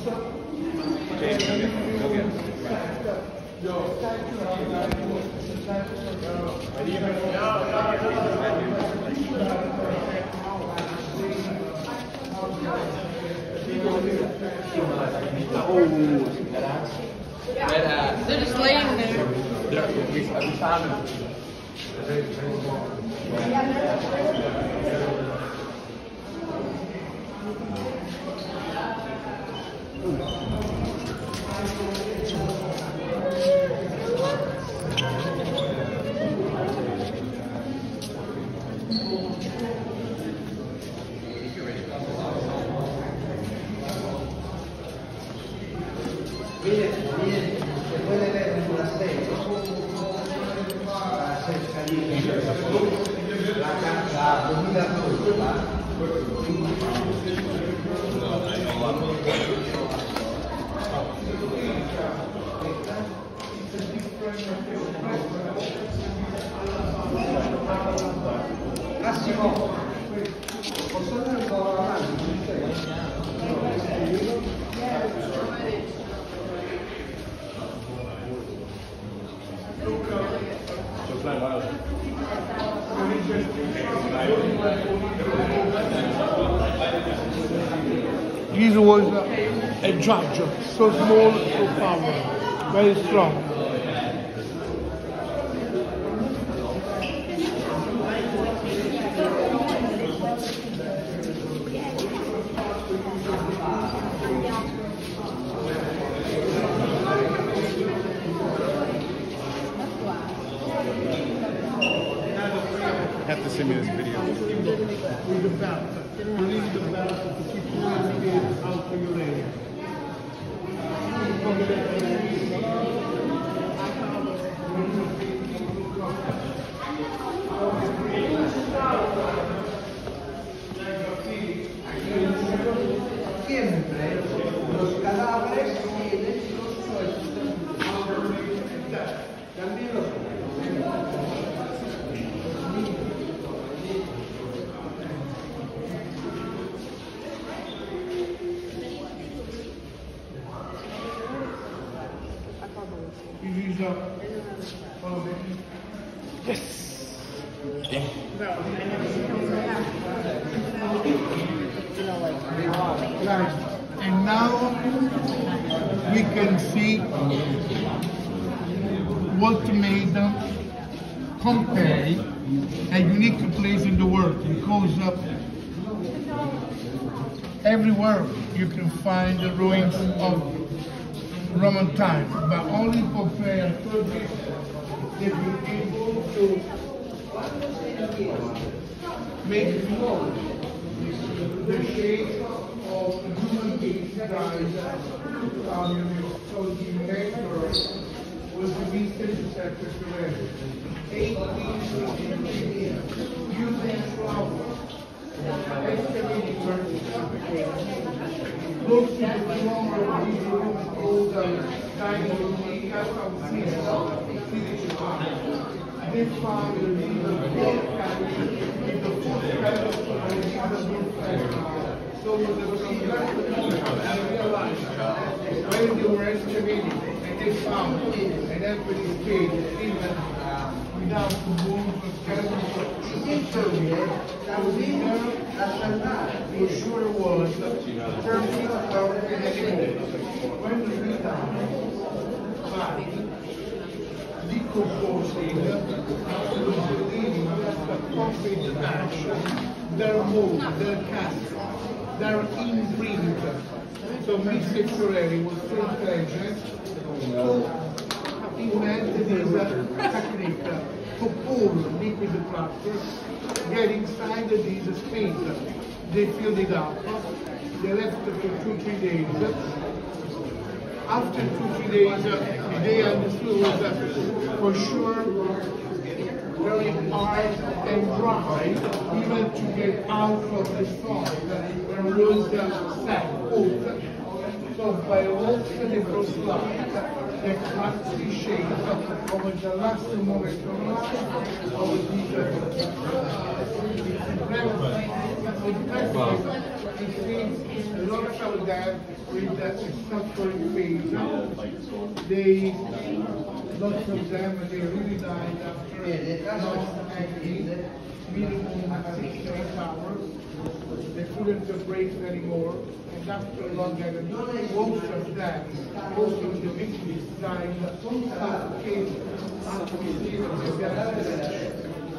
They're just laying there. We found them. Jesus was a judge, so small, so powerful, very strong. You have to send me this video. With the belt. Release the belt to keep the spirit out for your area. Siempre los cadáveres tienen los sueltos. También los Yes! Right. And now we can see what made Pompeii a unique place in the world, because everywhere you can find the ruins of Roman times, but only Pompeii and Turkey they've been able to make known the shape of human beings died. So the maker was the recent secretary. 18 years using flowers. Excavating close to the floor of these rooms called dining room they found the river with the foot so the and realized when they were excavating and they found an empty cave even without the wounds of skeleton interior that was in there for sure was Turkey or when the rebound decomposing leaving the concrete ash, their mold, their cast, their imprint. So Mr. Corelli was so intelligent to invent this technique to pull liquid plaster, get inside this space. They filled it up, they left it for 2-3 days. After 2-3 days, they understood was for sure very hard and dry, even to get out of the soil. There was set oat. So by walking the coastline, the classic shape of the last moment of life of this You see, a lot of that with that suffering phase. Lots of them, they really died after minimum 6 to 8 hours. They couldn't breathe anymore. And after a long time, most of them, most of the victims died suffocated after receiving the death.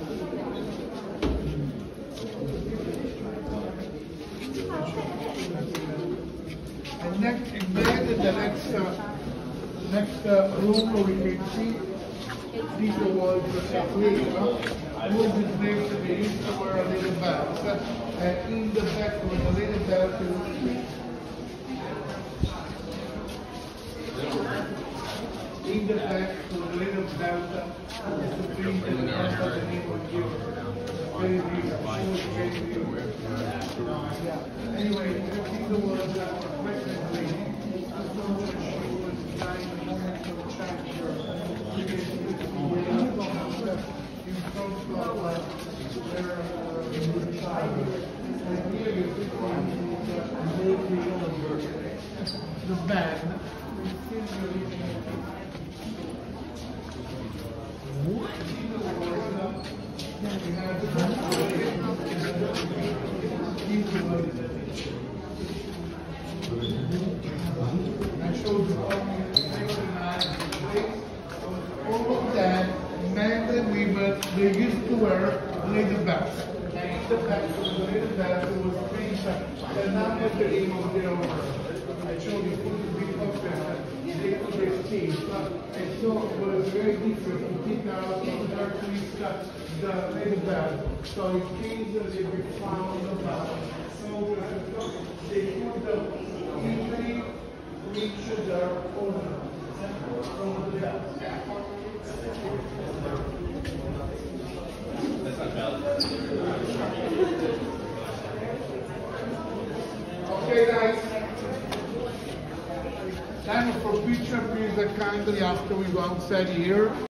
And next, in bed, the next room we can see, this was a slave. Most of the slaves they used to wear a little belt. In the back was a little belt. In the back was a little belt to bring the name of Jesus. Very beautiful. Anyway, the was Western lady. She was dying in the moment of transfer. In front of their child. And here you see the band. I showed you all of that men and women, they used to wear little belts. And in the back of the little belt was printed the number of the name of their owner. I showed you put the big pocket, they put their teeth. And so it was very different to pick out their twist the little belt. So in case they be found about. So they could easily reach their owner from the belt. Okay, guys. Time for picture, please, kindly after we go outside here.